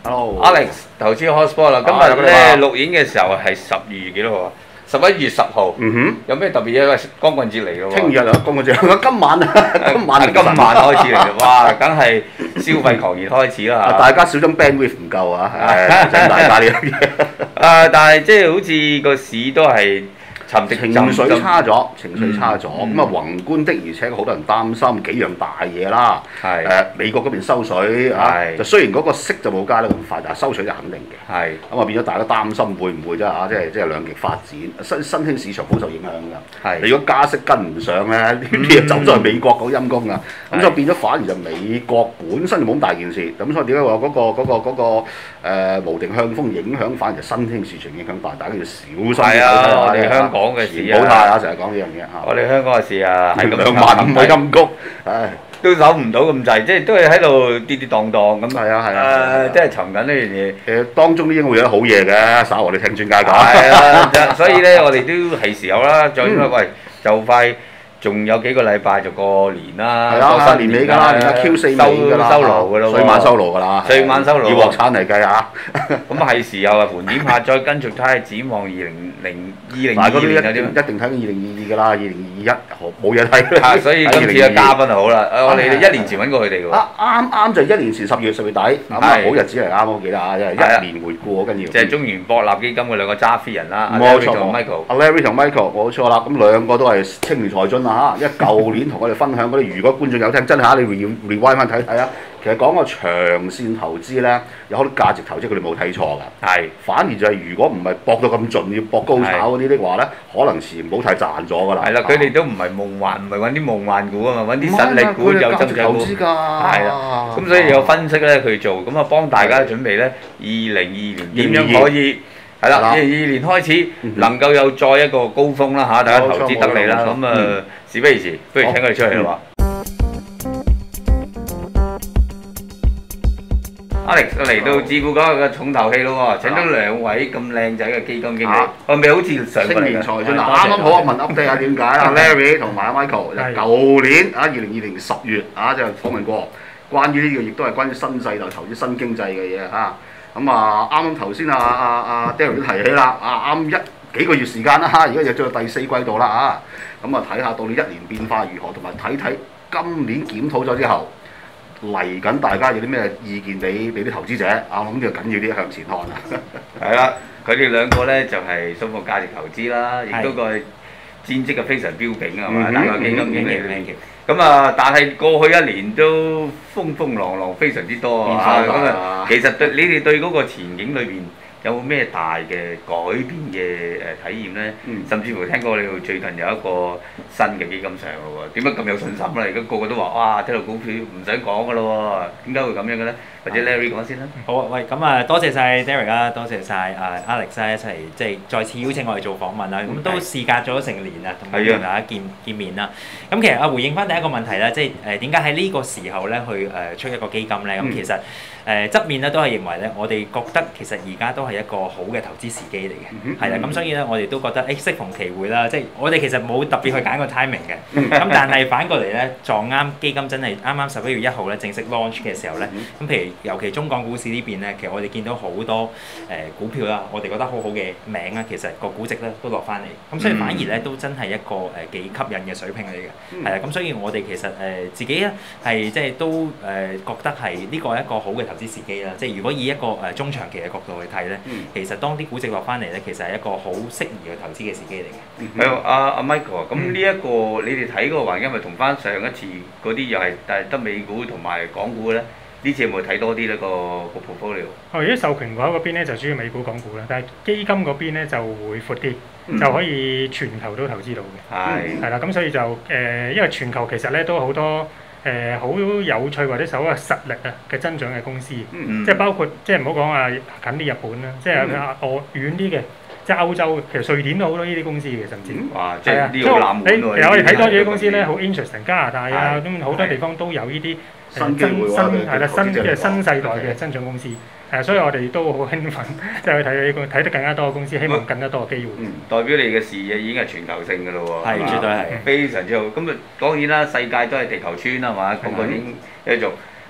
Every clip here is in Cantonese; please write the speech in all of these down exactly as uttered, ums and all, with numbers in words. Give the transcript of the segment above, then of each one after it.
Hello，Alex 投資 hotspot 啦。今日咧錄影嘅時候係十二月幾多號啊？十一月十號。嗯哼。有咩特別嘢？喂，光棍節嚟咯喎。 聽日啊，光棍節，今晚啊，今晚今晚開始嚟，哇！梗係消費狂熱開始啦嚇。 大家小心 bandwidth 唔夠啊！誒，請大家呢樣嘢。 啊，但係即係好似個市都係。 情緒差咗，情緒差咗，咁啊宏觀的，而且好多人擔心幾樣大嘢啦。係誒美國嗰邊收水啊，就雖然嗰個息就冇加得咁快，但係收水就肯定嘅。係咁啊，變咗大家擔心會唔會啫嚇？即係即係兩極發展，新新興市場好受影響㗎。係你如果加息跟唔上咧，呢啲嘢走咗去美國好陰功啊。咁就變咗反而就美國本身就冇咁大件事。咁所以點解話嗰個嗰個嗰個誒無定向風影響反而就新興市場影響大，大家要小心。係啊，我哋香港嘅事啊， 唔好太啊！成日講呢樣嘢嚇。 我哋香港嘅事啊，係咁兩萬五嘅陰谷，唉， 都守唔到咁滯，即係都係喺度跌跌蕩蕩咁。 係啊係啊， 誒，即係尋緊呢樣嘢。 誒，當中都應該會有好嘢嘅，稍後你聽專家講。 係啊，所以咧，我哋都係時候啦，再因為喂，就快。仲有幾個禮拜就過年啦， 係啊，年尾㗎啦，而家 Q 四尾㗎啦， 收爐㗎咯喎， 歲晚收爐㗎啦， 歲晚收爐， 要鑊產嚟計啊！ 咁係時候啊，盤點下，再跟住睇下展望二零零二零二年有啲一定睇緊二零二二㗎啦，二零二一冇嘢睇。 係，所以今次嘅嘉賓就好啦，我哋一年前揾過佢哋喎。 啱啱就一年前十月十月底，咁啊好日子嚟啱，我記得啊，因為一年回顧好緊要。 即係中原博納基金嘅兩個揸飛人啦， 冇錯 ，Michael， 阿 Larry 同 Michael 冇錯啦，咁兩個都係青年才俊啊嚇，一舊年同我哋分享嗰啲，如果觀眾有聽，真係嚇你 rewind 翻睇睇啊！其實講個長線投資咧，有好多價值投資佢哋冇睇錯㗎。係，反而就係如果唔係搏到咁盡，要搏高炒嗰啲的話咧，可能時唔好太賺咗㗎啦。係啦， 佢哋都唔係夢幻，唔係揾啲夢幻股啊嘛，揾啲實力股有增長股。係啦，咁所以有分析咧佢做，咁啊幫大家準備咧，二零二二年點樣可以係啦，二零二二年開始能夠有再一個高峰啦嚇，大家投資得嚟啦，咁啊事不宜遲，不如請佢哋出嚟啦。Alex 嚟到自顧嗰個重頭戲咯喎，請咗兩位咁靚仔嘅基金經理，係咪好似上過嚟㗎？青年才俊啊，啱啱好啊，問 update 下點解啊 ？Larry 同埋阿 Michael 就舊年啊，二零二零十月啊就訪問過，關於呢個亦都係關於新世代投資新經濟嘅嘢嚇。咁啊，啱啱頭先啊啊啊 Darry 都提起啦，啊啱一幾個月時間啦嚇，而家又進入第四季度啦啊，咁啊睇下到你一年變化如何，同埋睇睇今年檢討咗之後。嚟緊，大家有啲咩意見俾俾啲投資者啊？我諗就緊要啲向前看啊！ 係啦，佢哋兩個咧就係數目價值投資啦，亦都個戰績係非常彪炳啊嘛，大個基金經理。咁啊，但係過去一年都風風浪浪非常之多啊！咁啊，其實對你哋對嗰個前景裏邊有冇咩大嘅改變嘅誒體驗咧？甚至乎聽過你最近有一個新嘅基金上咯喎，點解咁有信心咧？而家個個都話哇，睇到股票唔使講噶咯喎，點解會咁樣嘅咧？或者 Larry 講先啦。 好啊，喂，咁啊，多謝晒 Derek 啦，多謝晒啊 Alex 一齊即係再次邀請我哋做訪問啦。咁都事隔咗成年啦，同大家見見面啦。咁其實啊，回應翻第一個問題啦，即係誒點解喺呢個時候咧去誒出一個基金咧？咁其實誒側面咧都係認為咧，我哋覺得其實而家都係一個好嘅投資時機嚟嘅，係啦。咁所以咧，我哋都覺得誒適逢其會啦，即係我哋其實冇特別去揀個 timing 嘅。咁但係反過嚟咧，撞啱基金真係啱啱十一月一號咧正式 launch 嘅時候咧，咁譬如尤其中港股市呢邊咧，其實我哋見到好多誒、呃、股票啦，我哋覺得好好嘅名啊，其實個估值咧都落翻嚟，咁所以反而咧都真係一個誒幾吸引嘅水平嚟嘅，係啊，咁所以我哋其實誒、呃、自己咧係即係都誒、呃、覺得係呢個一個好嘅投資時機啦，即係如果以一個誒中長期嘅角度去睇咧，嗯、其實當啲估值落翻嚟咧，其實係一個好適宜嘅投資嘅時機嚟嘅。 係阿阿 Michael 啊，咁呢一個你哋睇嗰個環境咪同翻上一次嗰啲又係但係得美股同埋港股咧？呢次有冇睇多啲呢個個 portfolio？ 哦，如果授權嗰邊咧就主要美股港股啦，但係基金嗰邊咧就會闊啲，嗯、就可以全球都投資到嘅。係係啦，咁所以就誒、呃，因為全球其實咧都好多誒好、呃、有趣或者所謂實力啊嘅增長嘅公司，嗯、即係包括即係唔好講話近啲日本啦，即係我遠啲嘅。即係歐洲，其實瑞典都好多呢啲公司嘅，甚至哇，即係呢個冷門喎。 其實我哋睇多啲公司咧，好 interesting， 加拿大啊，咁好多地方都有呢啲新新係啦，新即係新世代嘅增長公司。誒，所以我哋都好興奮，即係去睇呢個睇得更加多嘅公司，希望更加多嘅機會。 嗯，代表你嘅視野已經係全球性㗎咯喎。 係，絕對係。 非常之好。咁啊，當然啦，世界都係地球村啊嘛，個個已經繼續。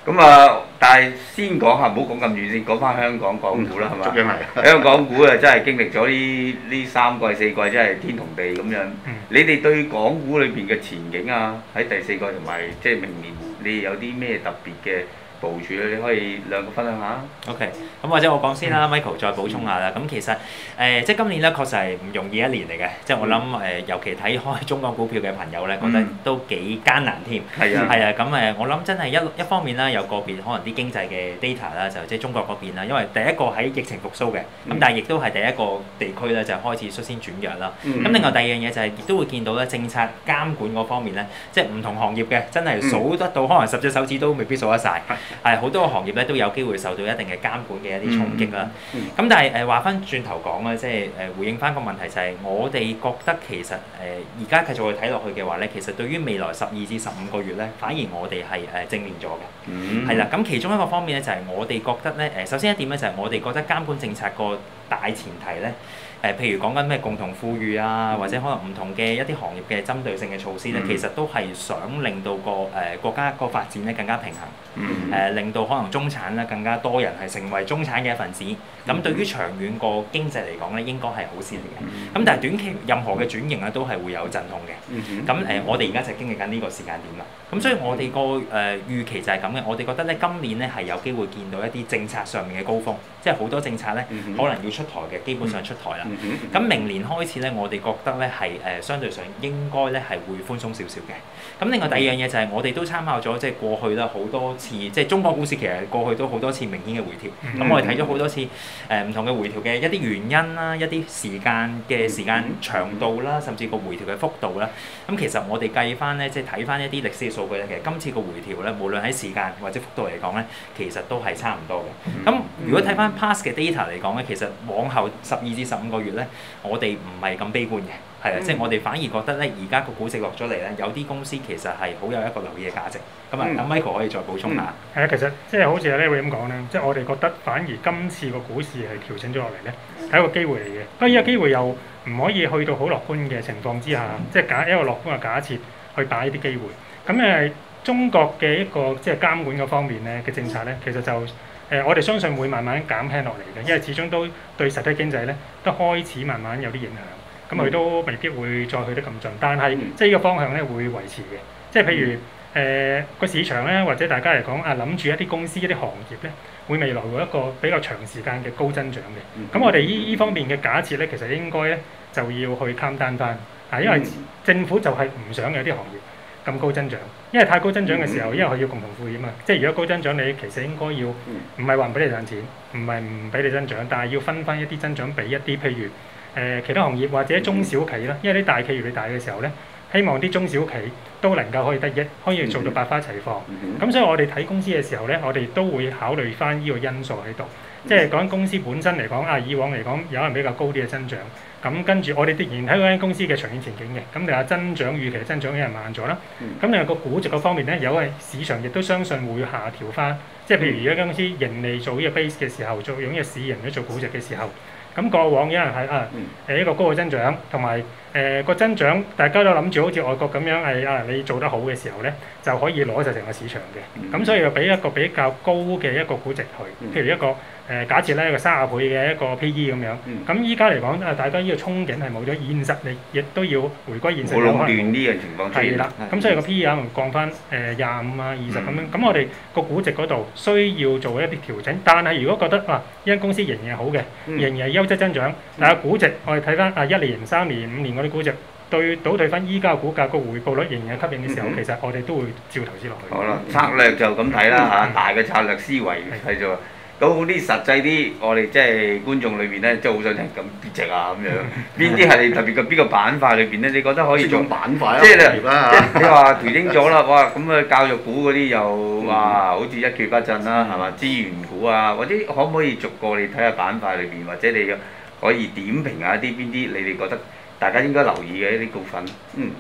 咁啊，但係先講下，唔好講咁遠先，講翻香港港股啦，係嘛？ 係香港股啊，真係經歷咗呢呢三季四季，真係天同地咁樣。嗯、你哋對港股裏邊嘅前景啊，喺第四季同埋即係明年，你有啲咩特別嘅部署咧？你可以兩個分享下。 OK，咁或者我講先啦、嗯、，Michael 再補充下啦。咁、嗯、其實誒、呃，即係今年咧，確實係唔容易一年嚟嘅。即係我諗誒、呃，尤其睇開中港股票嘅朋友咧，覺得都幾艱難添。係啊，係啊。咁誒，我諗真係一一方面啦，有個別可能啲經濟嘅 data 啦，就即係中國嗰邊啦。因為第一個喺疫情復甦嘅，咁、嗯、但係亦都係第一個地區咧，就開始率先轉弱啦。咁、嗯、另外第二樣嘢就係亦都會見到咧，政策監管嗰方面咧，即係唔同行業嘅，真係數得到，嗯、可能十隻手指都未必數得晒。係好多行業咧都有機會受到一定嘅監管嘅一啲衝擊啦。咁、嗯嗯、但係誒話翻轉頭講咧，即係誒回應翻個問題就係、是，我哋覺得其實誒而家繼續去睇落去嘅話咧，其實對於未來十二至十五個月咧，反而我哋係誒正面咗嘅。係啦、嗯，咁其中一個方面咧就係我哋覺得咧誒，首先一點咧就係我哋覺得監管政策個大前提咧。誒，譬如講緊咩共同富裕啊，或者可能唔同嘅一啲行業嘅針對性嘅措施咧，嗯、其實都係想令到個誒、呃、國家個發展咧更加平衡，誒、嗯呃、令到可能中產咧更加多人係成為中產嘅一份子。咁、嗯、對於長遠個經濟嚟講咧，應該係好事嚟嘅。咁、嗯、但係短期任何嘅轉型咧，都係會有陣痛嘅。咁誒、嗯呃，我哋而家就經歷緊呢個時間點啦。咁所以我哋個誒預期就係咁嘅。我哋覺得咧，今年咧係有機會見到一啲政策上面嘅高峰，即係好多政策咧、嗯、可能要出台嘅，基本上出台啦。咁、嗯、明年開始咧，我哋覺得咧係誒相對上應該咧係會寬鬆少少嘅。咁另外第二樣嘢就係我哋都參考咗即係過去啦好多次，即係中國股市其實過去都好多次明顯嘅回調。咁、嗯、我哋睇咗好多次誒唔、呃、同嘅回調嘅一啲原因啦，一啲時間嘅時間長度啦，甚至個回調嘅幅度啦。咁其實我哋計翻咧，即係睇翻一啲歷史嘅數據咧，其實今次個回調咧，無論喺時間或者幅度嚟講咧，其實都係差唔多嘅。咁、嗯、如果睇翻 past 嘅 data 嚟講咧，其實往後十二至十五個月咧，我哋唔係咁悲觀嘅，係啊，嗯、即係我哋反而覺得咧，而家個估值落咗嚟咧，有啲公司其實係好有一個留意嘅價值。咁啊、嗯，阿 Michael 可以再補充下。係啊、嗯，其實即係好似阿 Larry 咁講咧，即係我哋覺得反而今次個股市係調整咗落嚟咧，係一個機會嚟嘅。不過呢個機會又唔可以去到好樂觀嘅情況之下，嗯、即係假一個樂觀嘅假設去擺啲機會。咁誒，中國嘅一個即係監管嗰方面咧嘅政策咧，其實就誒、呃、我哋相信會慢慢減輕落嚟嘅，因為始終都對實體經濟咧都開始慢慢有啲影響。咁佢、嗯、都未必會再去得咁盡，但係、嗯、即係呢個方向咧會維持嘅。即係譬如誒個、呃、市場咧，或者大家嚟講啊，諗住一啲公司、一啲行業咧，會未來會一個比較長時間嘅高增長嘅。咁、嗯、我哋依依方面嘅假設咧，其實應該咧就要去攤單翻啊，因為政府就係唔想有啲行業咁高增長，因為太高增長嘅時候，因為佢要共同富裕啊嘛。即係如果高增長，你其實應該要唔係話唔俾你賺錢，唔係唔俾你增長，但係要分翻一啲增長俾一啲譬如誒、呃、其他行業或者中小企啦。因為啲大企越嚟越大嘅時候咧，希望啲中小企都能夠可以得益，可以做到百花齊放。咁、嗯嗯、所以我哋睇公司嘅時候咧，我哋都會考慮翻呢個因素喺度。即係講緊公司本身嚟講啊，以往嚟講有人比較高啲嘅增長。咁跟住我哋仍然睇嗰間公司嘅長遠前景嘅，咁你話增長預期增長有人慢咗啦，咁另外個估值嗰方面咧，有係市場亦都相信會下調翻，即係譬如而家間公司盈利做呢個 base 嘅時候，做用呢個市盈率做估值嘅時候，咁過往有人係啊誒一個高嘅增長，同埋誒個增長大家都諗住好似外國咁樣係啊你做得好嘅時候咧，就可以攞晒成個市場嘅，咁所以就俾一個比較高嘅一個估值去，譬如一個。誒、呃、假設咧一個三十倍嘅一個 P E 咁樣，咁依家嚟講啊，大家呢個憧憬係冇咗現實，你亦都要回歸現實。 冇壟斷呢樣情況出現。係啦，咁所以個 P E 可能降翻誒廿五啊、二十咁樣，咁、嗯、我哋個估值嗰度需要做一啲調整。但係如果覺得哇，呢、啊、間公司仍然係好嘅，嗯、仍然係優質增長，但係估值我哋睇翻啊一年、三年、五年嗰啲估值對倒退翻依家嘅股價個回報率仍然係吸引嘅時候，嗯、其實我哋都會照投資落去。好啦，策略就咁睇啦嚇，大嘅策略思維係做。咁好啲實際啲，我哋即係觀眾裏邊咧，即係好想聽咁邊隻啊咁樣。邊啲係你特別嘅邊個板塊裏邊咧？你覺得可以做板塊？即係你即係你話調整咗啦，哇！咁啊教育股嗰啲又哇，好似一蹶不振啦，係嘛？資源股啊，或者可唔可以逐個你睇下板塊裏邊，或者你可以點評下啲邊啲你哋覺得大家應該留意嘅一啲股份？嗯。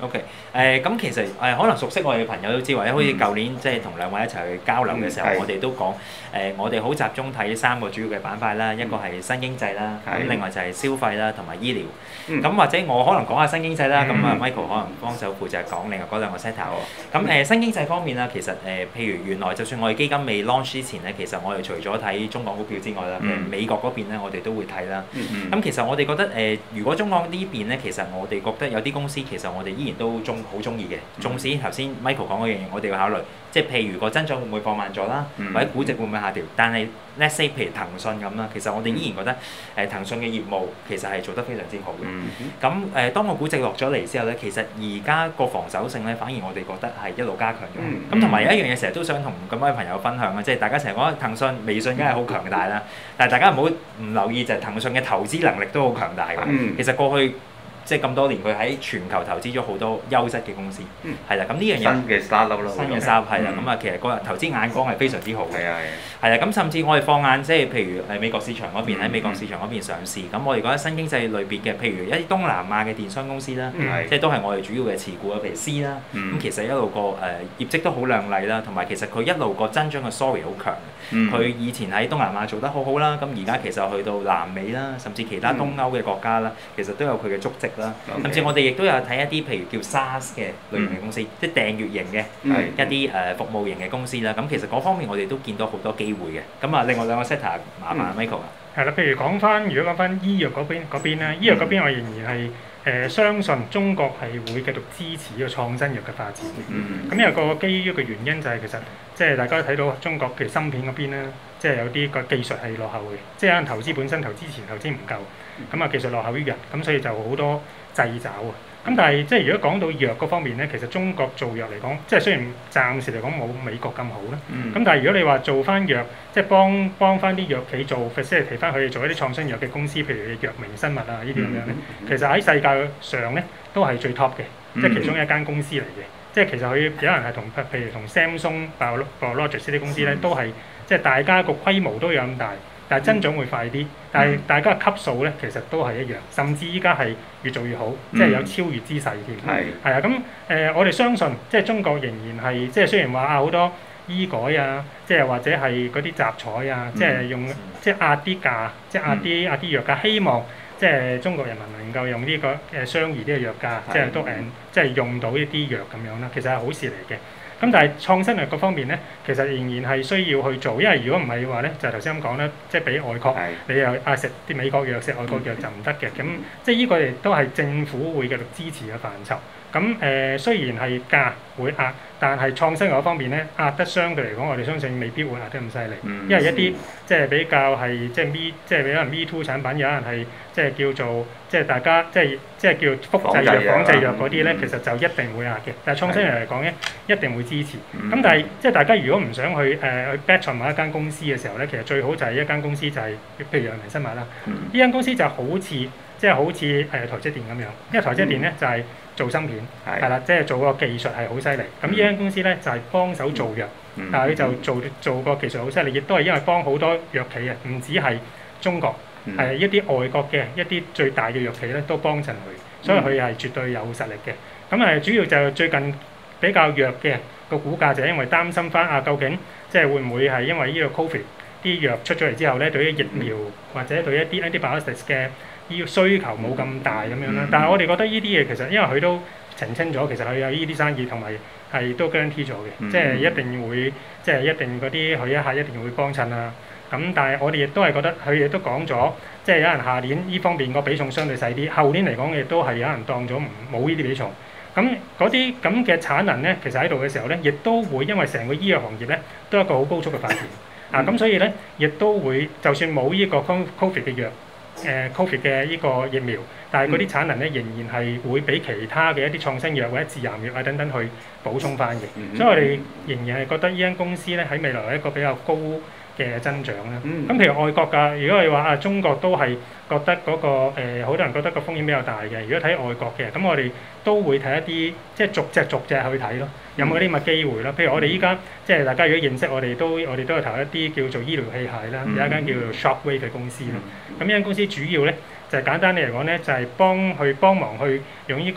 OK，誒、呃、咁其實誒、呃、可能熟悉我哋嘅朋友都知，或者好似舊年即係同兩位一齊去交流嘅時候，嗯、我哋都講誒、呃，我哋好集中睇三個主要嘅板塊啦，嗯、一個係新經濟啦，咁、嗯、另外就係消費啦，同埋醫療。咁、嗯、或者我可能講下新經濟啦，咁啊、嗯、Michael 可能幫手負責講另外嗰兩個 sector。咁誒、呃、新經濟方面啦，其實誒、呃、譬如原來就算我哋基金未 launch 之前咧，其實我哋除咗睇中港股票之外啦，嗯、美國嗰邊咧我哋都會睇啦。咁、嗯嗯、其實我哋覺得誒、呃，如果中港呢邊咧，其實我哋覺得有啲公司其實我哋依然都中好中意嘅。縱使頭先 Michael 講嗰樣嘢，我哋要考慮，即係譬如個增長會唔會放慢咗啦，嗯、或者估值會唔會下調？但係 let's say 譬如騰訊咁啦，其實我哋依然覺得誒、呃、騰訊嘅業務其實係做得非常之好嘅。咁誒、嗯呃，當個估值落咗嚟之後咧，其實而家個防守性咧，反而我哋覺得係一路加強咗。咁同埋有一樣嘢，成日都想同咁多位朋友分享啊，即係大家成日講騰訊、微信梗係好強大啦，但係大家唔好唔留意就係騰訊嘅投資能力都好強大嘅。嗯、其實過去即係咁多年，佢喺全球投資咗好多優質嘅公司，係啦、嗯。咁呢樣嘢新嘅 startup 咯， 新嘅 startup 係啦。咁啊，其實個投資眼光係非常之好嘅。係啊係。 係啦，咁甚至我哋放眼即係譬如誒美國市場嗰邊喺、嗯、美國市場嗰邊上市，咁、嗯、我哋覺得新經濟類別嘅，譬如一啲東南亞嘅電商公司啦，嗯、即係都係我哋主要嘅持股啊，譬如 C 啦，咁、嗯、其實一路個誒業績都好亮麗啦，同埋其實佢一路個增長嘅 story 好強。佢、嗯、以前喺東南亞做得好好啦，咁而家其實去到南美啦，甚至其他東歐嘅國家啦，其實都有佢嘅足跡啦。嗯、甚至我哋亦都有睇一啲譬如叫 SaaS 嘅類型嘅公司，嗯、即係訂閱型嘅、嗯、一啲誒服務型嘅公司啦。咁其實嗰方面我哋都見到好多機會嘅。咁啊，另外兩個 sector 麻煩 Michael 啊。 係啦，譬如講翻，如果講翻醫藥嗰邊嗰邊咧，醫藥嗰邊我仍然係誒、呃、相信中國係會繼續支持呢個創新藥嘅發展。嗯。咁有個基於嘅原因就係其實即係大家睇到中國譬如芯片嗰邊咧，即係有啲個技術係落後嘅，即係可能投資本身投資前投資唔夠，咁啊技術落後於人，咁所以就好多掣肘啊。咁但係即係如果講到藥嗰方面咧，其實中國做藥嚟講，即係雖然暫時嚟講冇美國咁好啦，咁、嗯、但係如果你話做翻藥，即係幫幫翻啲藥企做 facilitate 翻佢哋做一啲創新藥嘅公司，譬如藥明生物啊呢啲咁樣咧，嗯、其實喺世界上咧都係最 top 嘅，嗯、即係其中一間公司嚟嘅。即係其實佢有人係同譬如同 Samsung、Biologics 呢啲公司咧，都係即係大家個規模都有咁大。但係增長會快啲，但係大家嘅級數咧，其實都係一樣，甚至依家係越做越好，即係有超越之勢添。係係啊，咁誒、呃，我哋相信即係中國仍然係即係雖然話啊好多醫改啊，即係或者係嗰啲集採啊，即係用即係壓啲價，即係壓啲壓啲藥價，希望即係中國人民能夠用呢個誒相宜啲嘅藥價，即係都誒即係用到一啲藥咁樣啦。其實係好事嚟嘅。咁但係創新藥嗰方面咧，其實仍然係需要去做，因為如果唔係嘅話咧，就頭先咁講啦，即係俾外國，是你又啊食啲美國藥食外國藥就唔得嘅，咁、嗯、即係呢個亦都係政府會繼續支持嘅範疇。咁誒、呃、雖然係價會壓，但係創新嗰方面咧壓得相對嚟講，我哋相信未必會壓得咁犀利，嗯、因為一啲即係比較係即係 me 即係有人 me too 產品，有人係即係叫做即係大家即係即係叫複製藥、仿製藥嗰啲咧，其實就一定會壓嘅。但係創新藥嚟講咧，一定會支持。咁、嗯、但係即係大家如果唔想去誒、呃、去 bet on 某一間公司嘅時候咧，其實最好就係一間公司就係、是、譬如藥明生物啦。呢、嗯、間公司就好似即係好似誒、呃、台積電咁樣，因為台積電咧、嗯、就係、是。做芯片係啦，即係做個技術係好犀利。咁呢間公司咧就係幫手做藥，嗯、但係佢就做做個技術好犀利，亦都係因為幫好多藥企啊，唔止係中國，係、嗯、一啲外國嘅一啲最大嘅藥企咧都幫襯佢，所以佢係絕對有實力嘅。咁誒主要就最近比較弱嘅個股價就係因為擔心翻啊，究竟即係會唔會係因為呢個 Covid 啲藥出咗嚟之後咧，對於疫苗或者對一啲一啲 antibiotics 嘅要需求冇咁大咁樣啦，但係我哋覺得呢啲嘢其實因為佢都澄清咗，其實佢有呢啲生意同埋係都 guarantee 咗嘅，嗯、即係一定會即係一定嗰啲佢一下一定會幫襯啊。咁但係我哋亦都係覺得佢亦都講咗，即係有人下年呢方面個比重相對細啲，後年嚟講亦都係有人當咗唔冇呢啲比重。咁嗰啲咁嘅產能咧，其實喺度嘅時候咧，亦都會因為成個醫藥行業咧都有一個好高速嘅發展啊。咁所以咧，亦都會就算冇呢個 Covid 嘅藥。誒、呃、Covid 嘅呢個疫苗，但係嗰啲產能咧仍然係會俾其他嘅一啲創新藥或者致癌藥啊等等去補充翻嘅，嗯、所以我哋仍然係覺得呢間公司咧喺未來係一個比較高嘅增長啦。咁、嗯、譬如外國㗎，如果你話啊中國都係覺得嗰、那個好、呃、多人覺得個風險比較大嘅，如果睇外國嘅，咁我哋都會睇一啲即係逐隻逐隻去睇咯，有冇啲咁嘅機會啦？譬如我哋依家即係大家如果認識我哋都我哋都有投一啲叫做醫療器械啦，有一間叫做 Shockwave 嘅公司啦。咁呢間公司主要咧就係、是、簡單啲嚟講咧，就係、是、幫去幫忙去用呢個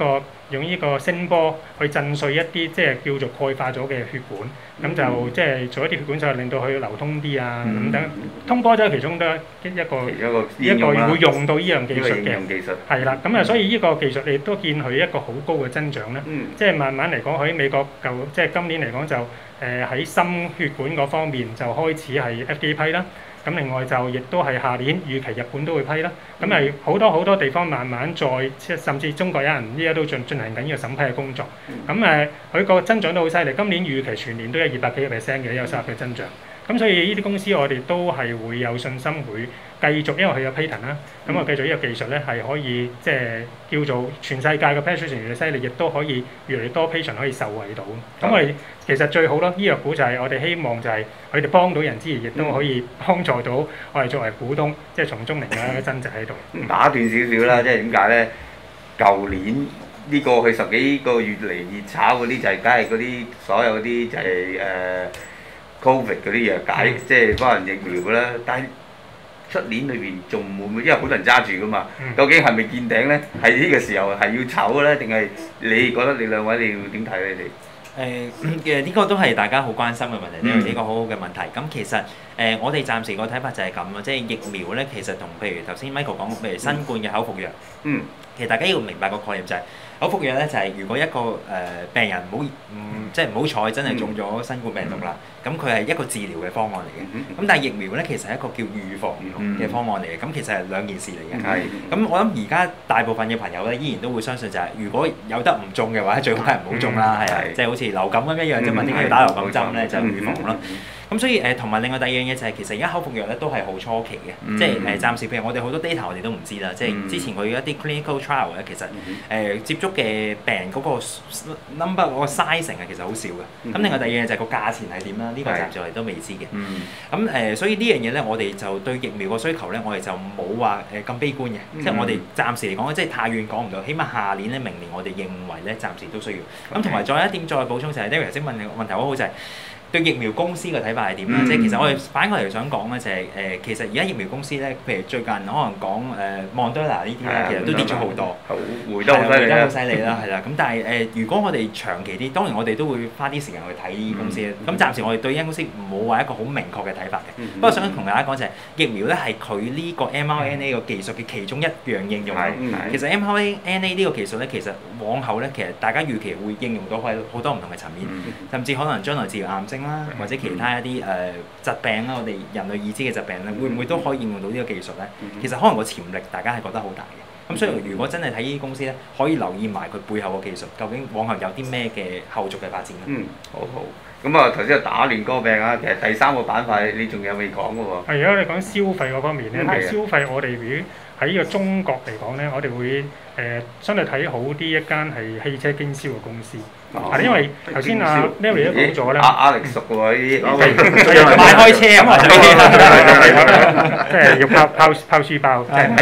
用呢個聲波去震碎一啲即係叫做鈣化咗嘅血管，咁就即係做一啲血管手術，令到佢流通啲啊咁等。通波就其中都一個一個會用到呢樣技術嘅，係啦。咁啊，所以呢個技術亦都見佢一個好高嘅增長咧。即係慢慢嚟講，喺美國舊即係今年嚟講就誒喺心血管嗰方面就開始係 F D A 批啦。咁另外就亦都係下年預期日本都會批啦，咁係好多好多地方慢慢再，甚至中國有人依家都進進行緊呢個審批嘅工作。咁誒，佢個增長都好犀利，今年預期全年都有二百幾個 percent 嘅有收入嘅增長。咁所以呢啲公司我哋都係會有信心會繼續，因為佢有 patent 啦，咁啊繼續呢個技術咧係可以即係叫做全世界嘅 penetration 越嚟越犀利，亦都可以越嚟越多 patient 可以受惠到。咁我哋其實最好咯，醫藥股就係我哋希望就係佢哋幫到人之餘，亦都可以幫助到我哋作為股東，即係從中令到一個增值喺度。 打斷少少啦，即係點解咧？舊年呢過去十幾個月嚟熱炒嗰啲就係梗係嗰啲所有嗰啲就係誒。呃Covid 嗰啲藥解，即係幫人疫苗啦。但係出年裏邊仲會唔會？因為好多人揸住噶嘛。究竟係咪見頂咧？係呢個時候係要炒嘅咧，定係你覺得你兩位你會點睇咧？你哋？ 誒嘅呢個都係大家好關心嘅問題，呢個呢個好好嘅問題。咁其實誒、呃、我哋暫時個睇法就係咁啊，即係疫苗咧，其實同譬如頭先 Michael 講，譬如新冠嘅口服藥，嗯，其實大家要明白個概念就係、是。口服藥咧就係、是、如果一個誒、呃、病人唔好唔即係唔好彩真係中咗新冠病毒啦，咁佢係一個治療嘅方案嚟嘅。咁但係疫苗咧其實係一個叫預防嘅方案嚟嘅，咁其實係兩件事嚟嘅。係。咁我諗而家大部分嘅朋友咧依然都會相信就係、是、如果有得唔中嘅話，最好係唔好中啦，係啊，即係好似流感咁一樣啫嘛，點解要打流感針咧？就係預防咯。咁所以誒同埋另外第二樣嘢就係其實而家口服藥咧都係好初期嘅，嗯、即係誒、呃、暫時譬如我哋好多 data 我哋都唔知啦，嗯、即係之前佢一啲 clinical trial 咧其實誒、呃、接觸嘅病嗰個 number 嗰個 size 啊其實好少嘅。咁、嗯、另外第二樣嘢就係個價錢係點啦，呢、呢個暫時我哋都未知嘅。咁誒、嗯呃、所以呢樣嘢咧我哋就對疫苗個需求咧我哋就冇話誒咁悲觀嘅，嗯、即係我哋暫時嚟講即係太遠講唔到，起碼下年咧明年我哋認為咧暫時都需要。咁同埋再有一點再補充就係 David 頭先問嘅問題好好就係、是。對疫苗公司嘅睇法係點咧？嗯、即係其實我哋反過嚟想講咧，就係、是、誒、呃，其實而家疫苗公司咧，譬如最近可能講誒 Moderna 呢啲咧，其實都跌咗好多，回得好犀利啦，好犀利啦，係啦。咁但係誒、呃，如果我哋長期啲，當然我哋都會花啲時間去睇呢啲公司。咁、嗯、暫時我哋對呢間公司冇話一個好明確嘅睇法嘅。嗯、不過想同大家講就係、是、疫苗咧係佢呢個 mRNA 個技術嘅其中一樣應用。嗯、其實 mRNA 呢個技術咧，其實往後咧，其實大家預期會應用到喺好多唔同嘅層面，嗯、甚至可能將來治療癌症啦，或者其他一啲誒、呃、疾病啦，我哋人類已知嘅疾病咧，會唔會都可以應用到呢個技術咧？其實可能個潛力大家係覺得好大嘅。咁所以如果真係睇呢啲公司咧，可以留意埋佢背後嘅技術，究竟往後有啲咩嘅後續嘅發展咧？嗯， 好好。咁啊，頭先打亂歌病啊，其實第三個板塊你仲有未講嘅喎？ 係，如果你講消費嗰方面咧，嗯、消費我哋如喺呢個中國嚟講咧，我哋會誒、呃、相對睇好啲一間係汽車經銷嘅公司。哦、因為頭先阿 Larry 都講咗啦， 阿 Alex 熟喎呢啲， 買開車啊嘛， 即係要拋拋拋書包。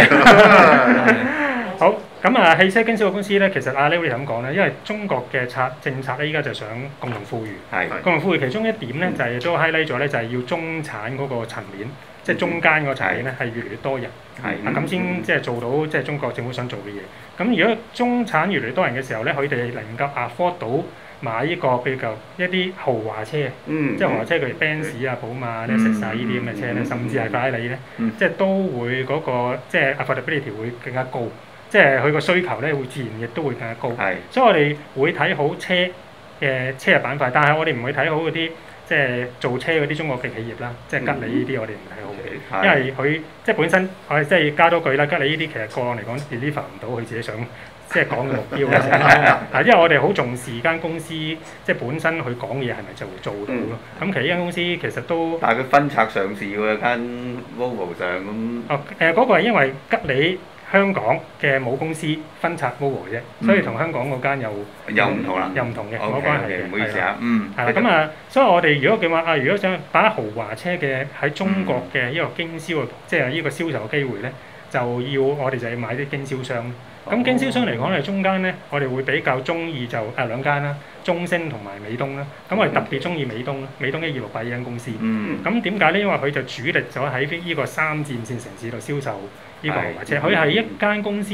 好，咁啊，汽車經銷嘅公司咧，其實阿 Larry 咁講咧，因為中國嘅策政策咧，依家就想共同富裕。係。共同富裕其中一點咧，就係都 highlight 咗咧，就係要中產嗰個層面。即係中間嗰個層面咧，係越嚟越多人，啊咁先即係做到即係中國政府想做嘅嘢。咁如果中產越嚟越多人嘅時候咧，佢哋能夠 afford 到買呢個比較一啲豪華車，嗯、即係豪華車，譬如 Benz 啊、寶馬咧，食晒呢啲咁嘅車咧，嗯、甚至係法拉利咧，嗯、即係都會嗰、嗰個即係 affordability 會更加高，即係佢個需求咧會自然亦都會更加高。是所以我哋會睇好車嘅車嘅板塊，但係我哋唔會睇好嗰啲。即係做車嗰啲中國嘅企業啦，即係吉利呢啲我哋唔睇好，嗯、因為佢即係本身我哋即係加多句啦，吉利呢啲其實個案嚟講 deliver 唔到佢自己想即係講嘅目標嘅，啊，因為我哋好重視間公司即係本身佢講嘢係咪就會做到咯。咁、嗯、其實呢間公司其實都但係佢分拆上市喎，間 Volvo 上咁。 哦，誒、呃、嗰、嗰個係因為吉利。香港嘅母公司分拆 Volvo 啫，嗯、所以同香港嗰間又又唔同啦， 又唔同嘅冇關係嘅。 唔好意思啊，嗯， 係啦，咁啊，所以我哋如果叫話啊，如果想把豪華車嘅喺中國嘅呢個經銷嘅，即係呢個銷售機會咧，就要我哋就要買啲經銷商。咁、哦、經銷商嚟講咧，中間咧，我哋會比較中意就誒兩間啦，中升同埋美東啦。咁我哋特別中意美東啦，美東一二六八呢間公司。嗯。咁點解咧？因為佢就主力咗喺呢個三戰線城市度銷售呢個豪華車。佢係、嗯、一間公司咧，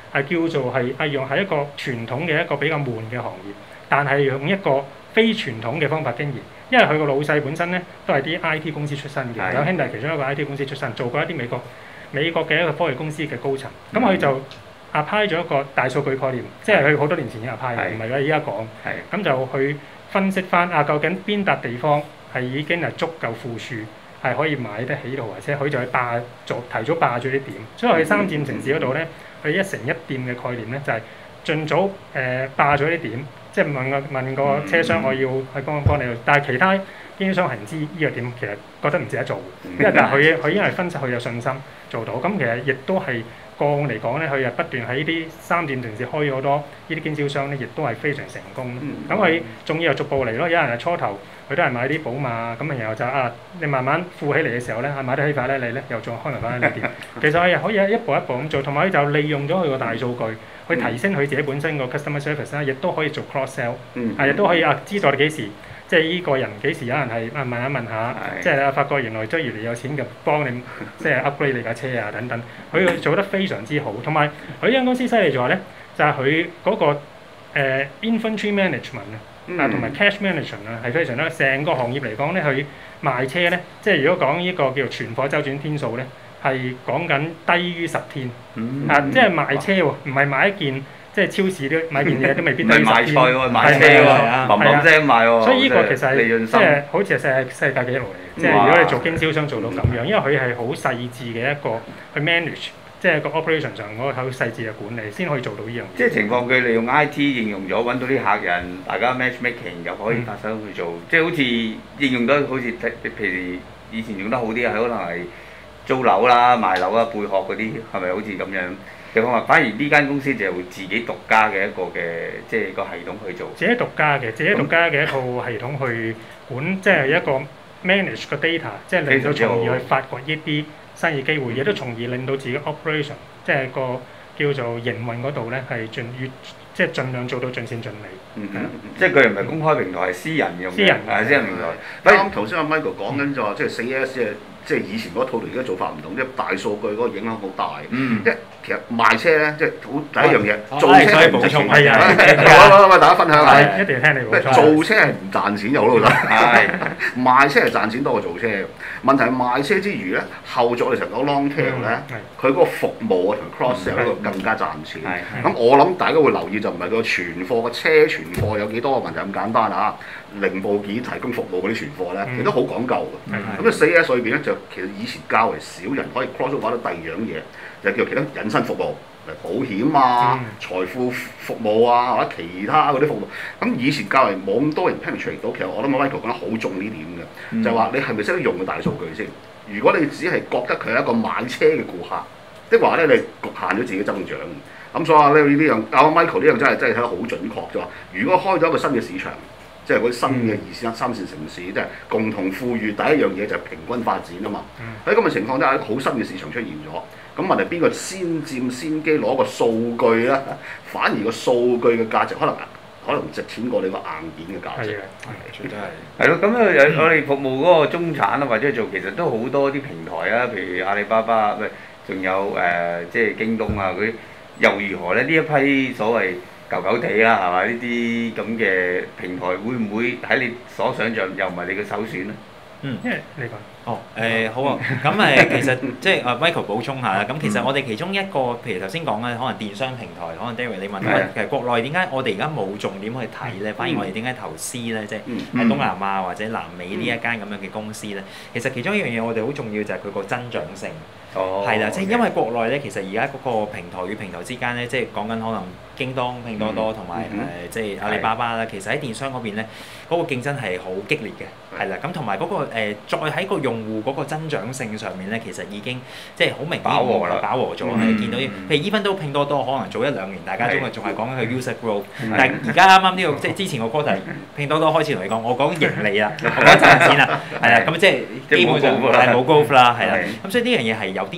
係叫做係係用係一個傳統嘅一個比較悶嘅行業，但係用一個非傳統嘅方法經營。因為佢個老細本身咧都係啲 I T 公司出身嘅，有兄弟其中一個 I T 公司出身，做過一啲美國美國嘅一個科技公司嘅高層。咁佢、嗯、就 apply 咗一個大數據概念，即係佢好多年前已經 apply 嘅，唔係佢依家講。咁就去分析翻啊，究竟邊笪地方係已經係足夠富庶，係可以買得起度，或者佢就去霸做提早霸咗啲點。所以佢三佔城市嗰度咧，佢一城一店嘅概念咧就係、是、盡早誒、呃、霸咗啲點。即係問個問個車商，我要去幫幫你，但係其他經銷商係唔知呢個點，其實覺得唔值得做，因為但係佢佢因為分析佢有信心做到，咁其實亦都係個案嚟講咧，佢又不斷喺呢啲三線城市開咗好多呢啲經銷商咧，亦都係非常成功。咁佢仲要又逐步嚟咯，有人係初頭佢都係買啲寶馬，咁然後就啊，你慢慢富起嚟嘅時候咧，係買得起法拉利咧，又再開埋法拉利店。其實佢又可以一步一步咁做，同埋佢就利用咗佢個大數據。去提升佢自己本身個 customer service 啦，亦都可以做 cross sell，係亦都可以啊知道你幾時，即係依個人幾時有人係啊問一問下，即係啊發覺原來即係越嚟有錢嘅幫你，即係 upgrade 你架車啊等等，佢做得非常之好。同埋佢呢間公司犀利在話咧，就係佢嗰個誒、呃、inventory management 啊，同埋 cash management 啊係非常咧，成個行業嚟講咧，佢賣車咧，即係如果講呢個叫做存貨周轉天數咧。係講緊低於十天，嗯、啊，即係賣車喎，唔係買一件，即係超市都買件嘢都未必低於十天。唔係賣菜喎，賣車喎，冧冧聲賣喎。所以呢個其實係即係好似係世世界紀錄嚟嘅，即係如果你做經銷商做到咁樣，因為佢係好細緻嘅一個去 manage，即係個 operation 上嗰個好細緻嘅管理，先可以做到呢樣嘢。 即係情況佢利用 I T 應用咗，揾到啲客人，大家 matchmaking 又可以發手去做，嗯、即係好似應用得好似譬如以前用得好啲，係可能係。租樓啦、賣樓啦、貝殼嗰啲係咪好似咁樣嘅方法？反而呢間公司就係會自己獨家嘅一個嘅，即係個系統去做。 自己獨家嘅，自己獨家嘅一套系統去管，即係一個 manage 個 data，即係令到從而去發掘一啲生意機會，亦都從而令到自己 operation，即係個叫做營運嗰度咧係盡越即係盡量做到盡善盡美。 嗯嗯，即係佢唔係公開平台，係私人用嘅。 私人係私人平台。 啱頭先阿 Michael 講緊就話，即係四 S 嘅。即係以前嗰套同而家做法唔同，即係大數據嗰個影響好大。嗯，即係其實賣車咧，即係好第一樣嘢，做車係補充。係啊，喂喂喂，大家分享下。 一定要聽你補充。 做車係唔賺錢又好老實。係，賣車係賺錢多過做車。問題係賣車之餘咧，後續我哋成日講 long tail 咧，佢嗰個服務啊同 cross sell 嗰個更加賺錢。咁我諗大家會留意就唔係個存貨個車存貨有幾多個問題咁簡單啊。零部件提供服務嗰啲存貨咧，其實都好講究嘅。咁啊四 S 裏邊咧就其實以前較為少人可以 cross over 到第二樣嘢，就叫其他引申服務，例如保險啊、財富服務啊或者其他嗰啲服務。咁以前較為冇咁多人 penetrate 到，其實我諗 Michael 講得好重呢點嘅，嗯、就係話你係咪識得用個大數據先？如果你只係覺得佢係一個買車嘅顧客，的話咧你局限咗自己增長。咁所以話咧呢樣，阿 Michael 呢樣真係真係睇得好準確啫。如果開咗一個新嘅市場，即係嗰啲新嘅二線、三線城市，即係共同富裕。第一樣嘢就係平均發展啊嘛。喺咁嘅情況之下，一個好新嘅市場出現咗。咁問題邊個先佔先機攞個數據咧？反而個數據嘅價值可能可能值錢過你個硬件嘅價值。係啊，係，絕對係。係咯，咁啊，我哋服務嗰個中產啊，或者做其實都好多啲平台啊，譬如阿里巴巴，喂，仲有誒、呃，即係京東啊嗰啲，又如何咧？呢一批所謂舊舊地啦，係嘛？呢啲咁嘅平台會唔會喺你所想像又唔係你嘅首選咧？嗯，因為你講。 哦，誒、呃、好啊，咁誒其實即係啊 Michael 補充下啦。咁其實我哋其中一個，譬如頭先講嘅，可能電商平台，可能 David 你問我，其實國內點解我哋而家冇重點去睇咧？反而我哋點解投資咧？即係喺東南亞或者南美呢一間咁樣嘅公司咧？其實其中一樣嘢我哋好重要就係佢個增長性。哦。係啦，即係因為國內咧，其實而家嗰個平台與平台之間咧，即係講緊可能京東、拼多多同埋誒即係阿里巴巴啦。其實喺電商嗰邊咧，嗰、嗰個競爭係好激烈嘅，係啦。咁同埋嗰個、呃、再喺個用戶嗰個增長性上面咧，其實已經即係好明顯飽和啦，飽和咗。係、嗯、見到啲，譬如even都拼多多，可能早一兩年大家仲係仲係講緊佢 user growth，嗯、但係而家啱啱呢個即係之前個 quarter，拼多多開始同你講，我講盈利啦，我講賺錢啦，係啦，咁即係基本上係冇 growth 啦，係啦。咁所以呢樣嘢係有啲唔同。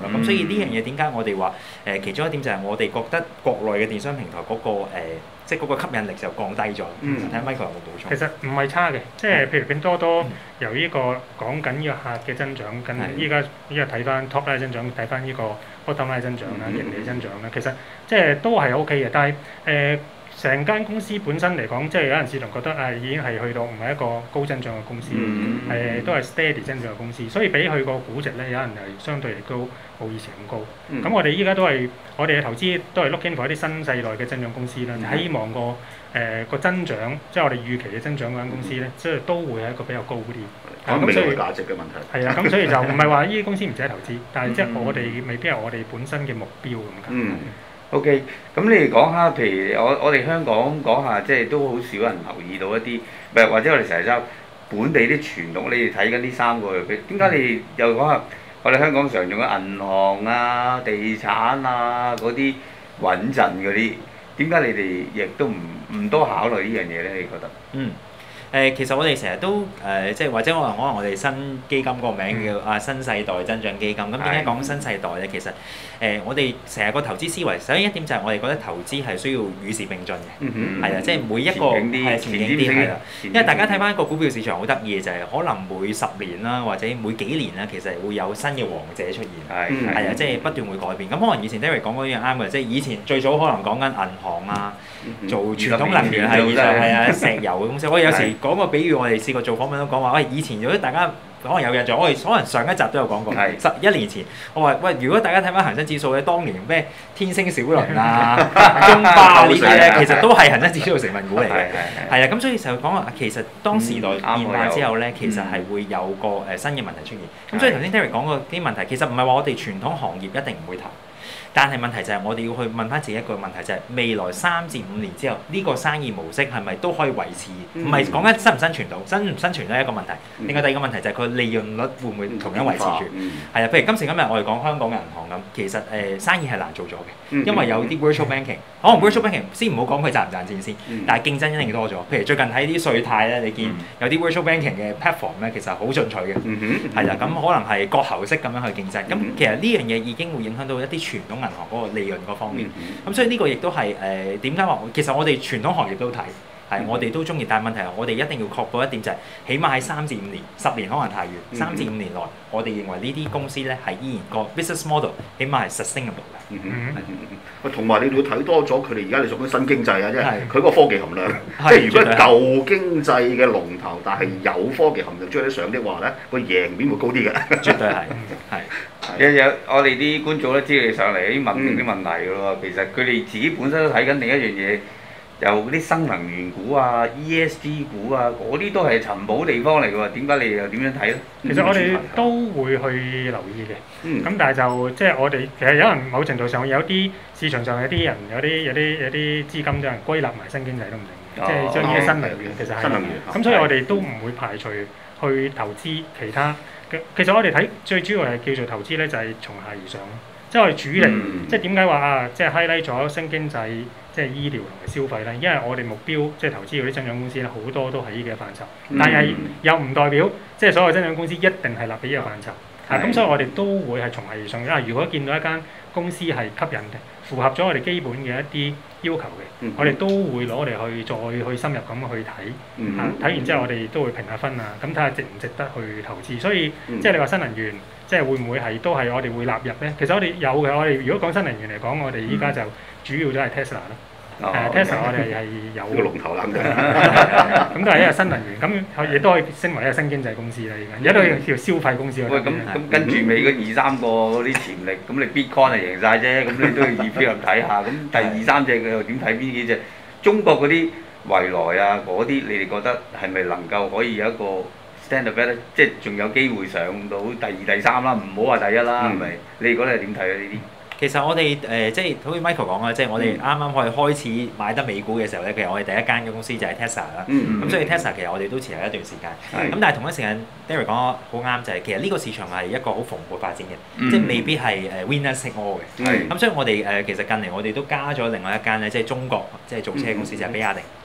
啦。咁、嗯、所以呢樣嘢點解我哋話誒其中一點就係我哋覺得國內嘅電商平台嗰、嗰個、呃、即係嗰個吸引力就降低咗。睇下 Michael 有冇補充？ 其實唔係差嘅，即係譬如拼多多由呢個講緊呢個客嘅增長，跟依家依家睇翻 top line 增長，睇翻呢個 bottom line 增長啦，盈利增長啦，其實即係都係 O K 嘅。但係誒成間公司本身嚟講，即係有陣時仲覺得誒、呃、已經係去到唔係一個高增長嘅公司，係、嗯呃、都係 steady 增長嘅公司，所以比佢個估值咧，有人係相對嚟都冇以前咁高。咁、嗯、我哋依家都係我哋嘅投資都係 looking for 一啲新世代嘅增長公司啦，嗯、希望個誒、呃、個增長，即係我哋預期嘅增長嗰間公司咧，即係都會係一個比較高啲。 咁未來價值嘅問題。 係啊，咁所以就唔係話呢啲公司唔使投資，但係即係我哋未必係我哋本身嘅目標咁解。 嗯 O.K. 咁你哋講下，譬如我我哋香港講下，即係都好少人留意到一啲，唔係或者我哋成日都本地啲傳統，你哋睇緊呢三個，點解你哋又講下我哋香港常用嘅銀行啊、地產啊嗰啲穩陣嗰啲，點解你哋亦都唔唔多考慮呢樣嘢咧？你覺得？ 嗯。誒、呃、其實我哋成日都誒、呃、即係或者可能可能我哋新基金個名叫啊新世代增長基金。咁點解講新世代咧？其實誒、呃、我哋成日個投資思維，首先一點就係我哋覺得投資係需要與時並進嘅，係啊，即係每一個係前景啲係啦。因為大家睇翻一個股票市場好得意嘅就係、是、可能每十年啦或者每幾年啦，其實會有新嘅王者出現，係係啊，即係不斷會改變。咁可能以前 Derek 講嗰樣啱嘅，即係以前最早可能講緊銀行啊，做傳統能源係係啊石油嘅公司。我有時講個比喻，我哋試過做訪問都講話，喂，以前如果大家可能有印象，我哋可能上一集都有講過，十一年前，我話喂，如果大家睇翻恒生指數咧，當年咩天星小輪啊、中巴呢啲咧，其實都係恒生指數成分股嚟嘅，係啊，咁所以就講話，其實當時代變化之後咧，其實係會有個誒新嘅問題出現。咁所以頭先 Derek 講過啲問題，其實唔係話我哋傳統行業一定唔會投。但係問題就係我哋要去問翻自己一個問題，就係未來三至五年之後，呢個生意模式係咪都可以維持？唔係講緊生唔生存到，生唔生存都係一個問題。另外第二個問題就係佢利潤率會唔會同樣維持住？係啊，譬如今時今日我哋講香港嘅銀行咁，其實誒生意係難做咗嘅，因為有啲 virtual banking，可能 virtual banking 先唔好講佢賺唔賺錢先，但係競爭一定多咗。譬如最近睇啲稅貸咧，你見有啲 virtual banking 嘅 platform 咧，其實好進取嘅，係啦，咁可能係割喉式咁樣去競爭。咁其實呢樣嘢已經會影響到一啲傳統銀行嗰個利潤嗰方面，咁、嗯、所以呢個亦都係誒點解話，其實我哋傳統行業都睇，係、嗯、我哋都中意，但係問題係我哋一定要確保一點就係、是，起碼喺三至五年、十年可能太遠，三至五年內，我哋認為呢啲公司咧係依然個 business model 起碼係 sustainable 嘅。嗯嗯嗯，同埋你要睇多咗佢哋而家你屬於新經濟啊，即係佢個科技含量，即係如果舊經濟嘅龍頭，但係有科技含量追得上的話咧，個贏面會高啲嘅。 絕對係，係。 有有我哋啲觀眾都知你上嚟啲問啲問題㗎咯，其實佢哋自己本身都睇緊另一樣嘢，有啲新能源股啊、E S G 股啊，嗰啲都係尋寶地方嚟㗎喎，點解你又點樣睇咧？ 其實我哋都會去留意嘅，咁、嗯、但係就即係、就是、我哋其實有人某程度上有啲市場上有啲人有啲有啲有啲資金有人歸納埋新經濟都唔定，即係、哦、將呢啲新能源其實係，咁、嗯、所以我哋都唔會排除去投資其他。其實我哋睇最主要係叫做投資咧，就係從下而上咯。即係我哋主力，嗯、即係點解話啊？即係 highlight 咗新經濟，即係醫療同埋消費咧。因為我哋目標即係投資嗰啲增長公司咧，好多都係呢幾個範疇。嗯、但係又唔代表即係所有增長公司一定係立喺呢個範疇。係咁、嗯啊，所以我哋都會係從下而上。因為如果見到一間公司係吸引嘅，符合咗我哋基本嘅一啲要求嘅，嗯、我哋都會攞嚟去再去深入咁去睇，睇、嗯啊、完之後我哋都會評下分啊，咁睇下值唔值得去投資。所以、嗯、即係你話新能源，即係會唔會係都係我哋會納入咧？其實我哋有嘅，我哋如果講新能源嚟講，我哋依家就主要都係 Tesla 咯。誒 Tesla 我哋係有個龍頭啦， 咁都係一個新能源，咁亦都可以升為一個新經濟公司啦。而家而家都係叫消費公司。 喂，咁咁跟住尾嗰二三個嗰啲潛力，咁你 Bitcoin 係贏晒啫，咁你都要二飛入睇下。咁第二三隻佢又點睇邊幾隻？中國嗰啲蔚來啊，嗰啲你哋覺得係咪能夠可以有一個 stand up 咧？即係仲有機會上到第二、第三啦，唔好話第一啦，係咪？你哋覺得係點睇啊？呢啲？ 其實我哋誒、呃、即係好似 Michael 講啦，即係我哋啱啱可以開始買得美股嘅時候咧，其實我哋第一間嘅公司就係 Tesla 啦。咁、嗯、所以 Tesla 其實我哋都持有一段時間。咁、嗯、但係同一時間 Derek 講得好啱，就係、是、其實呢個市場係一個好蓬勃發展嘅，嗯、即係未必係誒 winner take all 嘅。咁、嗯、所以我哋誒、呃、其實近嚟我哋都加咗另外一間咧，即係中國即係造車公司、嗯、就係比亞迪。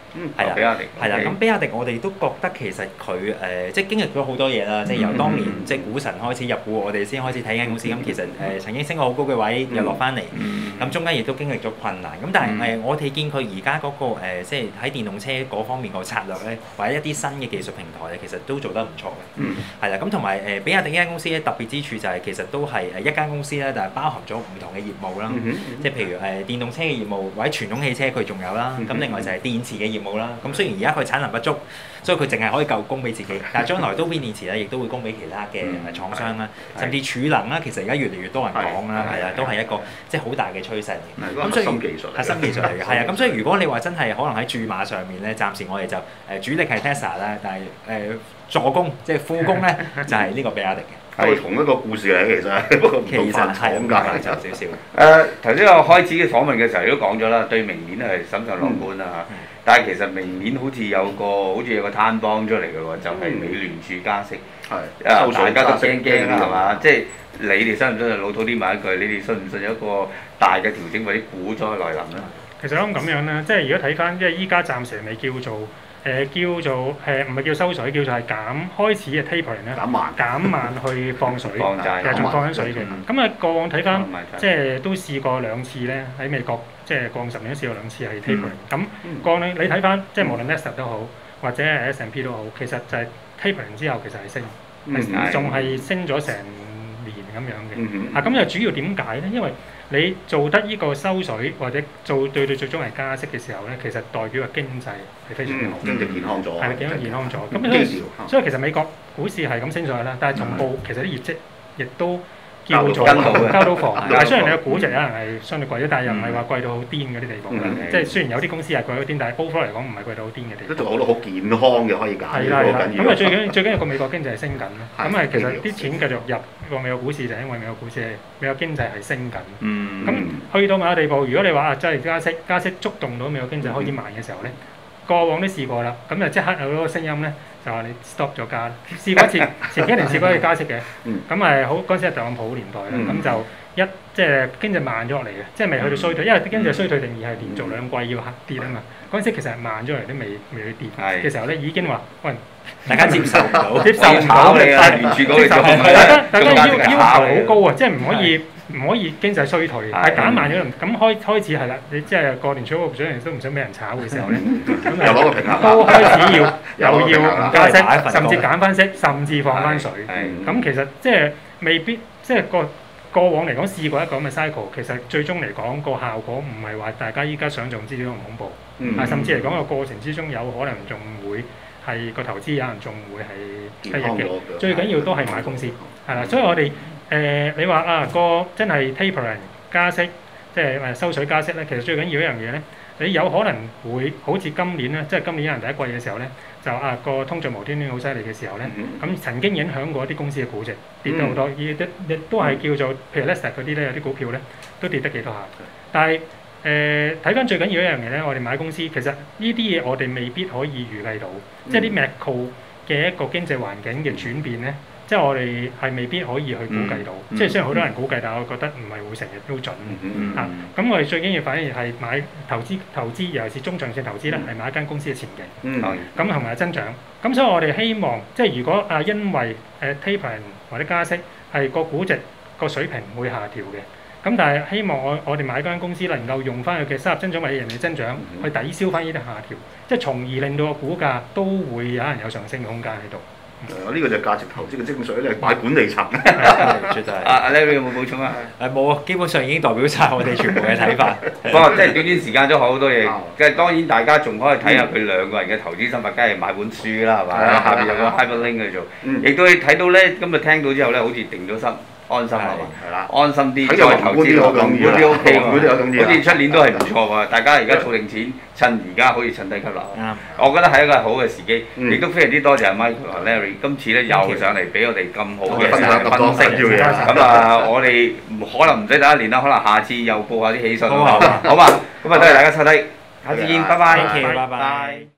係啦， 比亞迪係啦。咁比亞迪我哋都覺得其實佢誒即係經歷咗好多嘢啦，即係由當年即係股神開始入股，我哋先開始睇間公司。咁其實誒曾經升過好高嘅位，又落翻嚟。咁中間亦都經歷咗困難。咁但係誒我哋見佢而家嗰個誒即係喺電動車嗰方面個策略咧，或者一啲新嘅技術平台咧，其實都做得唔錯嘅。係啦，咁同埋誒比亞迪呢間公司咧特別之處就係其實都係誒一間公司咧，但係包含咗唔同嘅業務啦。即係譬如誒電動車嘅業務，或者傳統汽車佢仲有啦。咁另外就係電池嘅業務啦。咁雖然而家佢產能不足，所以佢淨係可以夠供俾自己，但係將來都邊電池咧，亦都會供俾其他嘅廠商啦，甚至儲能啦，其實而家越嚟越多人講啦，係啊，都係一個即係好大嘅趨勢嚟。咁所以核心技術，核心技術嚟嘅，係啊。咁所以如果你話真係可能喺注碼上面咧，暫時我哋就誒主力係 Tesla 啦，但係誒助攻即係副攻咧就係呢個比亞迪嘅。 係同一個故事嚟嘅，其實不過唔同範疇咁解， 就少少。 誒頭先我開始嘅訪問嘅時候，都講咗啦，對明年係審慎樂觀啦嚇。但係其實明年好似有個好似有個攤幫出嚟嘅喎，就係美聯儲加息。係啊，大家都驚驚啦，係嘛？即係你哋信唔信？老土啲問一句，你哋信唔信有一個大嘅調整或者股災來臨咧？ 其實咁咁樣啦，即係如果睇翻，即係依家暫時未叫做。誒叫做誒唔係叫收水，叫做係減開始嘅 tapering 咧，減慢減慢去放水，其實仲放緊水嘅。咁啊過往睇翻，即係都試過兩次咧，喺美國即係過十年都試過兩次係 tapering。咁過往你你睇翻，即係無論 Nasdaq 都好，或者 S and P 都好，其實就係 tapering 之後其實係升，仲係升咗成年咁樣嘅。啊咁又主要點解咧？因為你做得呢個收水或者做對對最終係加息嘅時候咧，其實代表個經濟係非常之好， 經濟健康咗， 係經濟健康咗。咁所以所以其實美國股市係咁升上去啦，但係同步其實啲業績亦都叫做交到房。但係雖然你個估值可能係相對貴啲，但係又唔係話貴到好癲嗰啲地步啦。即係雖然有啲公司係貴到癲，但係 overall 嚟講唔係貴到好癲嘅地步。 都做好多好健康嘅可以揀。 係啦係啦。咁啊最緊最緊要個美國經濟係升緊啦。咁啊其實啲錢繼續入個美國股市就係因為美國股市係美國經濟係升緊。嗯。咁去到某個地步，如果你話啊真係加息加息觸動到美國經濟開始慢嘅時候咧，過往都試過啦。咁就即刻有嗰個聲音咧。就話你 stop 咗加啦，試過一次，前幾年試過一次加息嘅，咁誒好嗰陣時係特朗普年代啦，咁就一即係經濟慢咗落嚟嘅，即係未去到衰退，因為經濟衰退定義係連續兩季要跌啊嘛，嗰陣時其實係慢咗嚟都未未去跌嘅時候咧，已經話喂大家接受唔到，接受唔到嘅，大家大家要要求好高啊，即係唔可以。唔可以經濟衰退，係減慢咗，咁開開始係啦。你即係過年初五上嚟都唔想俾人炒嘅時候咧，咁又攞個平衡，都開始要又要唔加息，甚至減翻息，甚至放翻水。咁其實即係未必，即係過過往嚟講試過一個咁嘅 cycle，其實最終嚟講個效果唔係話大家依家想象之中咁恐怖，啊甚至嚟講個過程之中有可能仲會係個投資有人仲會係得益嘅。最緊要都係買公司，係啦，所以我哋。誒、呃，你話啊個真係 tapering 加息，即係誒收水加息咧，其實最緊要一樣嘢咧，你有可能會好似今年咧，即係今年可能第一季嘅時候咧，就啊個通脹無端端好犀利嘅時候咧，咁、嗯嗯、曾經影響過一啲公司嘅估值跌咗好多，亦都亦都係叫做譬如 Nasdaq 嗰啲咧，有啲股票咧都跌得幾多下。但係誒睇翻最緊要一樣嘢咧，我哋買公司其實呢啲嘢我哋未必可以預計到，嗯、即係啲 macro 嘅一個經濟環境嘅轉變咧。即係我哋係未必可以去估計到，嗯嗯、即係雖然好多人估計，但係我覺得唔係會成日都準嘅嚇。咁我哋最緊要反而係買投資，投資尤其是中長線投資咧，係、嗯、買一間公司嘅前景。咁同埋增長。咁所以我哋希望，即係如果啊因為誒 tapering 或者加息係個估值個水平會下調嘅，咁但係希望我我哋買間公司能夠用翻佢嘅收入增長或者盈利增長、嗯、去抵消翻呢啲下調，即係從而令到個股價都會有人有上升嘅空間喺度。 誒呢個就係價值投資嘅精髓咧，買管理層。 絕對係。阿阿 Larry 有冇補充啊？ 誒冇啊，基本上已經代表晒我哋全部嘅睇法。 不過即係短短時間都好多嘢，即係當然大家仲可以睇下佢兩個人嘅投資心法，梗係買本書啦，係嘛？下邊有個 hyperlink 去做，亦都睇到咧，今日聽到之後咧，好似定咗心。安心係嘛？係啦，安心啲再投資落去，嗰啲 O K 喎，好似出年都係唔錯喎。大家而家儲定錢，趁而家可以趁低吸納。啱，我覺得係一個好嘅時機，亦都非常之多謝 Michael 同 Larry 今次咧又上嚟俾我哋咁好嘅分析。咁啊，我哋可能唔使等一年啦，可能下次又報下啲喜訊。好嘛，好嘛，咁啊多謝大家收睇，下次見，拜拜，拜拜。